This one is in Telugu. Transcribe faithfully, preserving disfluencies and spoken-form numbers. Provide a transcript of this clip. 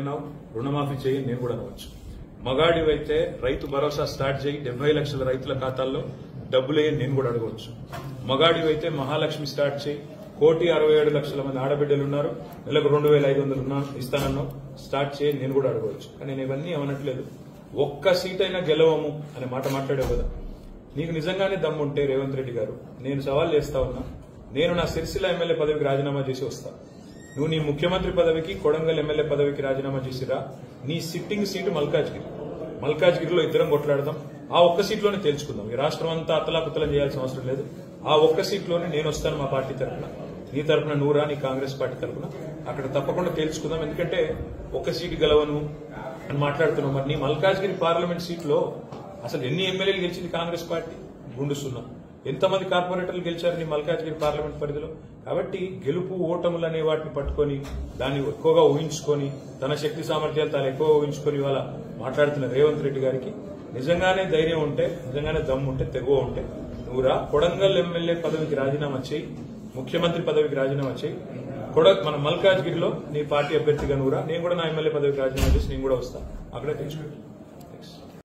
అన్నావు, రుణమాఫీ చేయి నేను కూడా అనవచ్చు. మగాడివైతే రైతు భరోసా స్టార్ట్ చేయి, డెబ్బై లక్షల రైతుల ఖాతాల్లో డబ్బులు వేయని నేను కూడా అడగవచ్చు. మగాడివైతే మహాలక్ష్మి స్టార్ట్ చేయి, కోటి అరవై ఏడు లక్షల మంది ఆడబిడ్డలు ఉన్నారు, నెలకు రెండు వేల ఐదు వందలు ఇస్తానన్నావు, స్టార్ట్ చేయి నేను కూడా అడగవచ్చు. కానీ నేను ఇవన్నీ ఏమనట్లేదు. ఒక్క సీట్ అయినా గెలవము అనే మాట మాట్లాడావు కదా. నీకు నిజంగానే దమ్ముంటే రేవంత్ రెడ్డి గారు, నేను సవాల్ చేస్తా ఉన్నా, నేను నా సిరిసిల్ల ఎమ్మెల్యే పదవికి రాజీనామా చేసి వస్తా. నువ్వు నీ ముఖ్యమంత్రి పదవికి, కొడంగల్ ఎమ్మెల్యే పదవికి రాజీనామా చేసిరా. నీ సిట్టింగ్ సీటు మల్కాజ్గిరి, మల్కాజ్గిరిలో ఇద్దరం కొట్లాడదాం. ఆ ఒక్క సీట్లోనే తేల్చుకుందాం. ఈ రాష్ట్రం అంతా అతలాకుతలం చేయాల్సిన అవసరం లేదు. ఆ ఒక్క సీట్లోనే నేను వస్తాను మా పార్టీ తరఫున, నీ తరఫున నూరా, నీ కాంగ్రెస్ పార్టీ తరఫున. అక్కడ తప్పకుండా తేల్చుకుందాం. ఎందుకంటే ఒక్క సీటు గెలవను అని మాట్లాడుతున్నాం. మరి నీ మల్కాజ్గిరి పార్లమెంట్ సీట్లో అసలు ఎన్ని ఎమ్మెల్యేలు గెలిచింది కాంగ్రెస్ పార్టీ? గుండు సున్నా. ఎంతమంది కార్పొరేటర్లు గెలిచారు నీ మల్కాజ్గిరి పార్లమెంట్ పరిధిలో? కాబట్టి గెలుపు ఓటములు అనే వాటిని పట్టుకొని దాన్ని ఎక్కువగా ఊహించుకొని, తన శక్తి సామర్థ్యాలు తాను ఎక్కువ ఊహించుకొని ఇవాళ మాట్లాడుతున్న రేవంత్ రెడ్డి గారికి నిజంగానే ధైర్యం ఉంటే, నిజంగానే దమ్ము ఉంటే, తెగువ ఉంటే నువ్వురా, కొడంగల్ ఎమ్మెల్యే పదవికి రాజీనామా చేయి, ముఖ్యమంత్రి పదవికి రాజీనామా చేయి. కొడ మన మల్కాజ్గిరిలో నీ పార్టీ అభ్యర్థిగా నువ్వురా, నేను కూడా నా ఎమ్మెల్యే పదవికి రాజీనామా చేసి నేను కూడా వస్తా. అక్కడే తెచ్చుకో.